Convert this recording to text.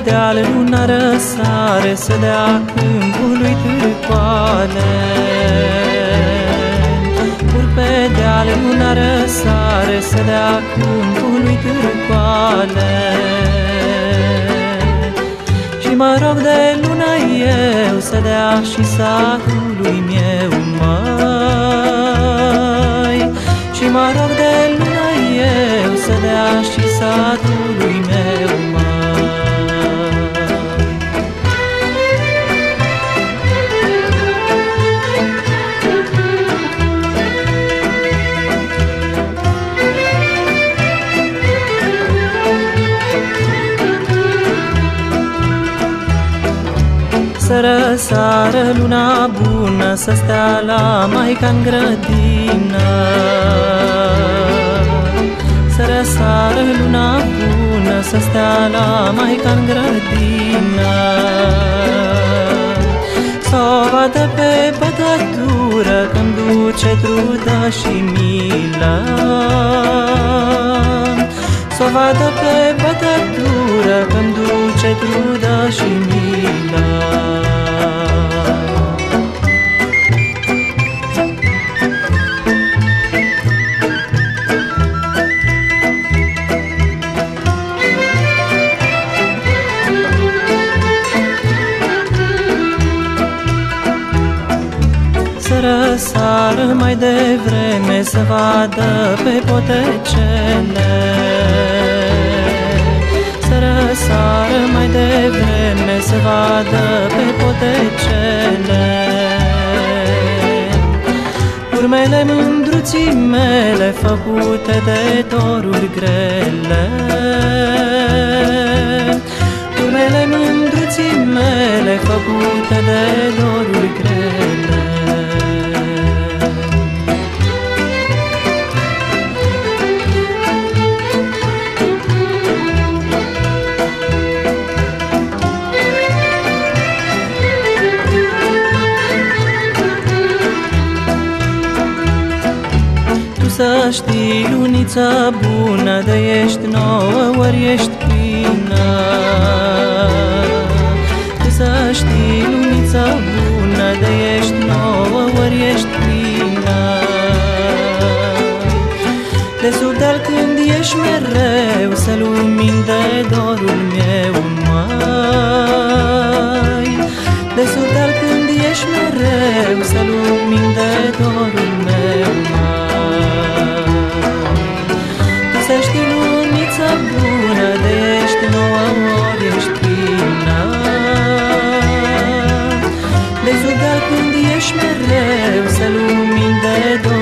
deal luna răsare, să dea câmpului târcoale. Urc pe deal luna răsare, să dea câmpului târcoale. Și mă rog de lună eu, să dea și satului meu, măi. Și mă rog de lună eu, să dea și satului meu, măi. Să răsară luna bună, să stea la Maica-n grădină. Să răsară luna bună, să stea la Maica-n grădină. S-o vadă pe bătătură, când duce trudă și milă. S-o vadă pe bătătură, când duce trudă și milă. Să răsară mai devreme, să vadă pe potecele. Să răsară mai devreme, să vadă pe potecele. Urmele mândruții mele, făcute de doruri grele. Urmele mândruții mele, făcute de doruri grele. Să știi, luniță bună, de ești nouă, ori ești plină. Tu să știi, luniță bună, de ești nouă, ori ești plină. De sub deal când ești mereu, să lumini de dorul meu, măi. De sub deal când ești mereu, să lumini de dorul meu, măi. Să știi, luniță bună, de ești nouă, ori ești plină. De sub deal când ești mereu, să lumini de dor.